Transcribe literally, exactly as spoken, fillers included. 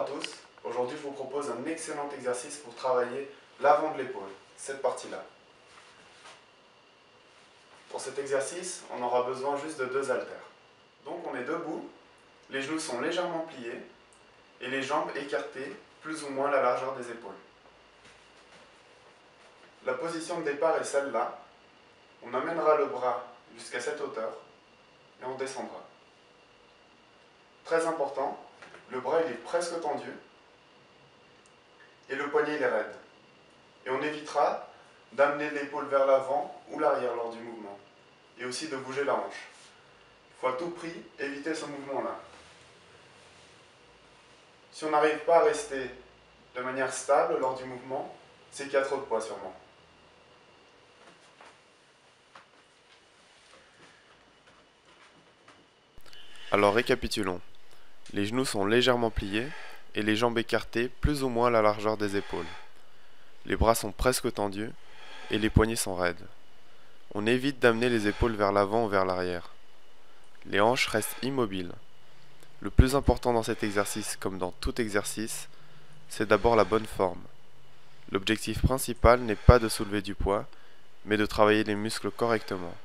à tous, aujourd'hui je vous propose un excellent exercice pour travailler l'avant de l'épaule, cette partie-là. Pour cet exercice, on aura besoin juste de deux haltères. Donc on est debout, les genoux sont légèrement pliés et les jambes écartées, plus ou moins la largeur des épaules. La position de départ est celle-là. On amènera le bras jusqu'à cette hauteur et on descendra. Très important, le bras il est presque tendu et le poignet il est raide. Et on évitera d'amener l'épaule vers l'avant ou l'arrière lors du mouvement. Et aussi de bouger la hanche. Il faut à tout prix éviter ce mouvement-là. Si on n'arrive pas à rester de manière stable lors du mouvement, c'est qu'il y a trop de poids sûrement. Alors récapitulons. Les genoux sont légèrement pliés et les jambes écartées plus ou moins à la largeur des épaules. Les bras sont presque tendus et les poignets sont raides. On évite d'amener les épaules vers l'avant ou vers l'arrière. Les hanches restent immobiles. Le plus important dans cet exercice, comme dans tout exercice, c'est d'abord la bonne forme. L'objectif principal n'est pas de soulever du poids, mais de travailler les muscles correctement.